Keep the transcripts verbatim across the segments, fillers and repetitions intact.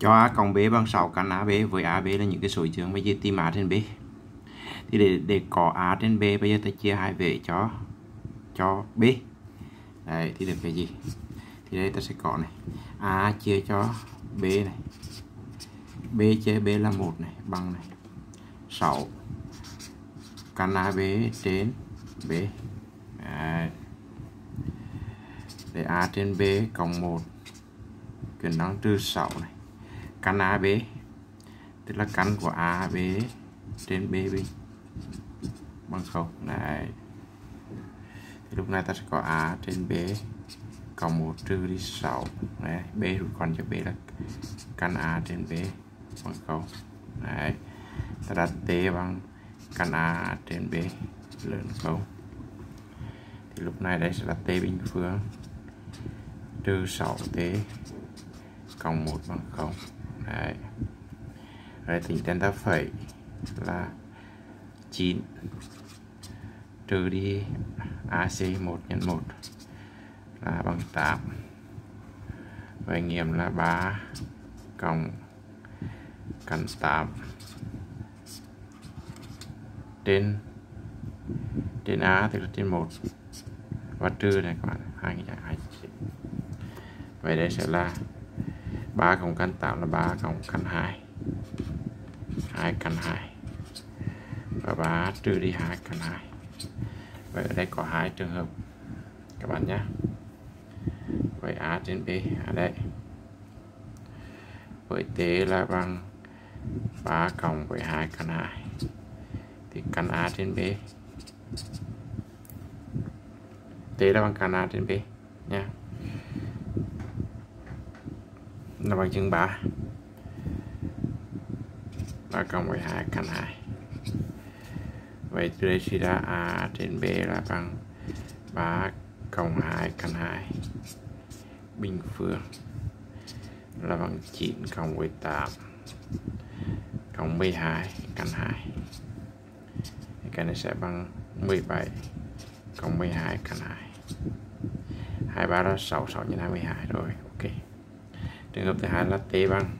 cho A cộng B bằng sáu căn a bê với a bê là những cái số chướng bây giờ tìm A trên B. Thì để để có A trên B bây giờ ta chia hai vế cho cho B. Đấy thì được cái gì? Thì đây ta sẽ có này, A chia cho B này. B chia B là một này bằng này sáu căn a bê trên B. Đấy. Để A trên B cộng một chuyển sang trừ sáu này căn a bê, tức là căn của a bê trên B bình bằng không. Đấy. Thì lúc này ta sẽ có A trên B cộng một trừ đi sáu. Đấy. B rút còn cho B là căn A trên B bằng không. Đấy. Ta đặt T bằng căn A trên B lớn không. Thì lúc này đây sẽ là T bình phương trừ sáu T cộng một bằng không. Đấy. Rồi tính trên ta phẩy là chín trừ đi a xê một nhân một là bằng tám. Vậy nghiệm là ba cộng căn tám trên trên A tức là trên một và trừ này các bạn hai cái hai. Vậy đây sẽ là ba cộng căn tám là ba cộng căn hai, hai căn hai và ba trừ đi hai căn hai. Vậy ở đây có hai trường hợp các bạn nhé. Vậy A trên B ở đây với T là bằng ba cộng với hai căn hai thì căn A trên B T là bằng căn A trên B nha, là bằng chứng ba ba cộng với hai căn hai. Vậy từ đây suy ra A trên B là bằng ba cộng hai căn hai bình phương là bằng chín cộng với tám cộng mười hai căn hai. Cái này sẽ bằng mười bảy cộng mười hai căn hai. hai mươi ba là sáu, sáu nhân hai mươi hai rồi. Ok. Trường hợp thứ hai là T bằng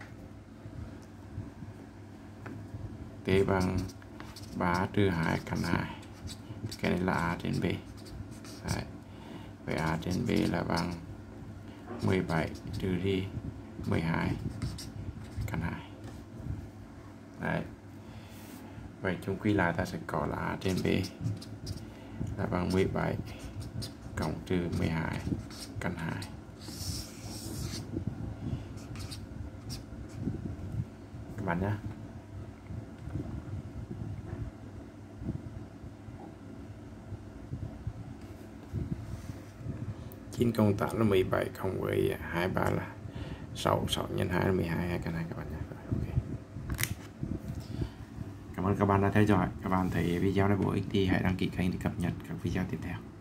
T bằng ba trừ hai căn hai. Cái này là A trên B. Đấy. Vậy A trên B là bằng mười bảy trừ đi mười hai căn hai. Đấy. Vậy chung quy lại ta sẽ có là A trên B là bằng mười bảy cộng trừ mười hai căn hai. Các bạn nhé. chín cộng tám là mười bảy cộng với hai mươi ba là sáu, sáu nhân hai là mười hai, hai căn hai các bạn nhé. Okay. Cảm ơn các bạn đã theo dõi. Các bạn thấy video này bổ ích thì hãy đăng ký kênh để cập nhật các video tiếp theo.